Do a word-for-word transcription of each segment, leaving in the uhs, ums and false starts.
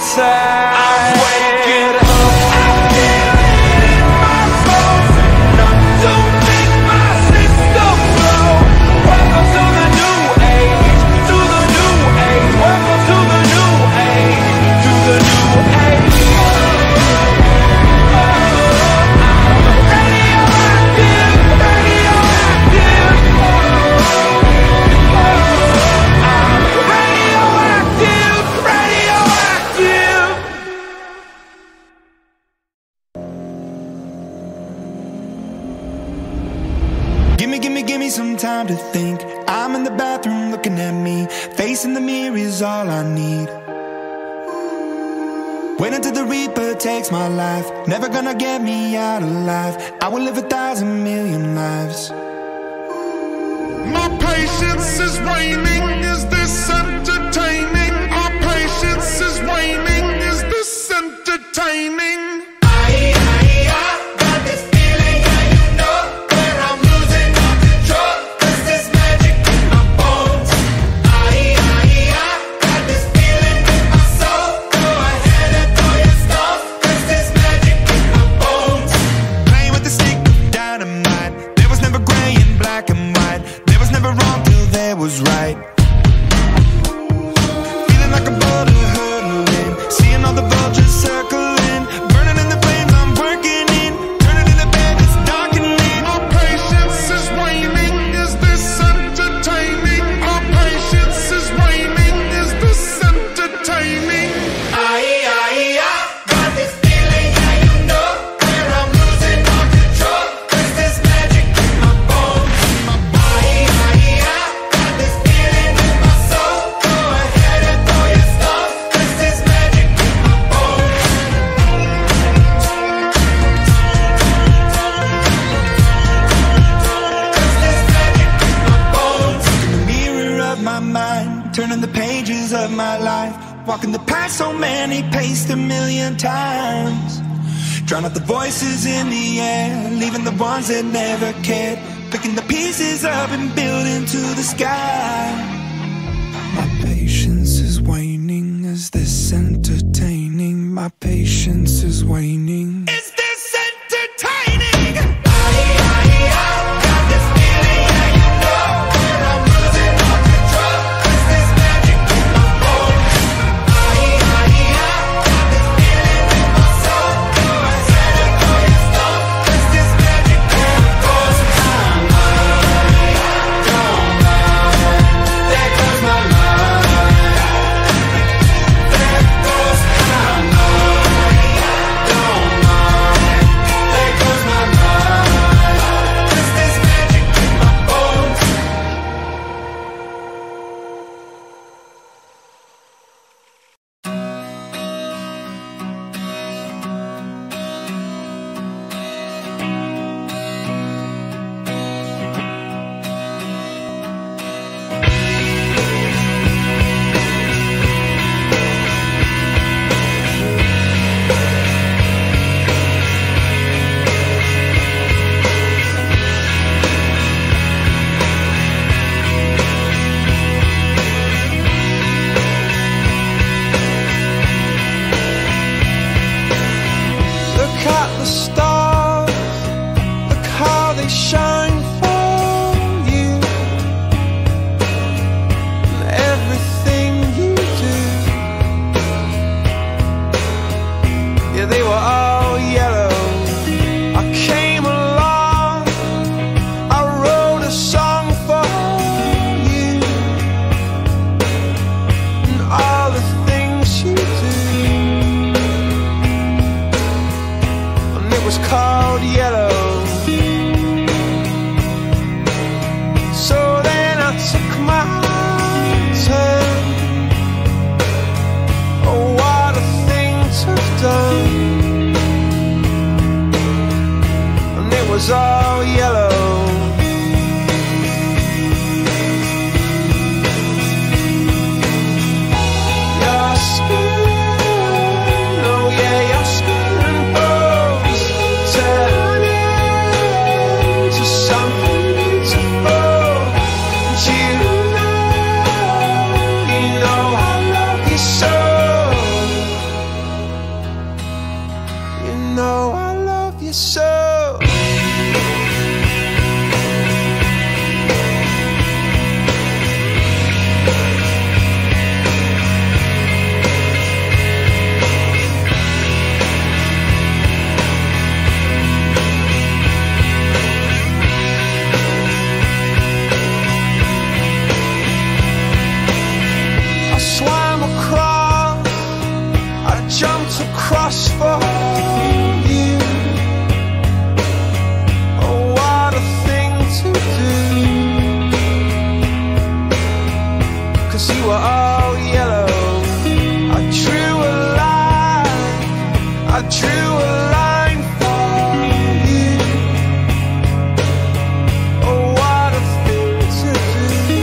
inside. I'm waking up. Some time to think. I'm in the bathroom looking at me. Facing the mirror is all I need. Wait until the Reaper takes my life. Never gonna get me out alive. I will live a thousand million lives. My patience is waning. Is this entertaining? Our patience is waning. Is this entertaining? Was right. Feeling like a boulder hurtling, seeing all the vultures circling, burning in the flames I'm working in, turning in the bed it's darkening. Our patience is waning. Is this entertaining? Our patience is waning. Is this entertaining? I, I, I got this feeling, yeah, you know, where I'm losing all control. There's this magic in my bones. I, I, I turning the pages of my life, walking the path so many paced a million times, drown out the voices in the air, leaving the ones that never cared, picking the pieces up and building to the sky. My patience is waning. Is this entertaining? My patience is waning. Is this entertaining? was all yellow. Your skin, oh yeah, your skin and bones turn you were all yellow. I drew a line, I drew a line for you. Oh, what a thing to do.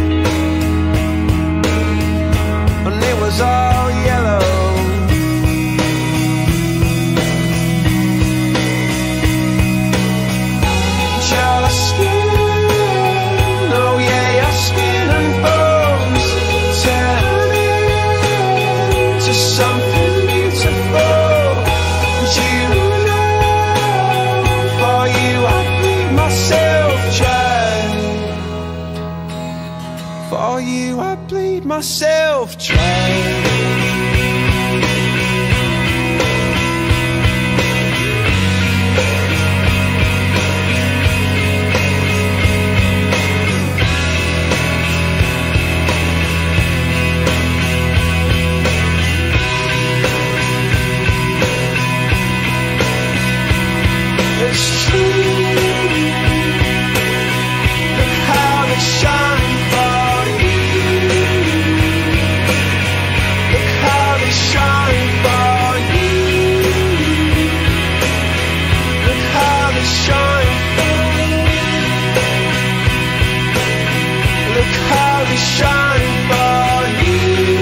And it was all yellow. Your skin, oh yeah, your skin and bones turn into something beautiful. And you know, for you I bleed myself dry. For you I bleed myself dry. It's true. Look how they shine for you. Look how they shine for you. Look how they shine for you. Look how they shine for you.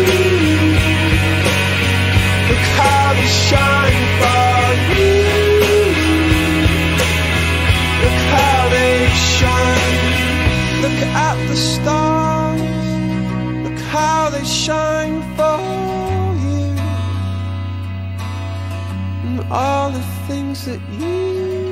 Look how they shine for you. Look at the stars, look how they shine for you, and all the things that you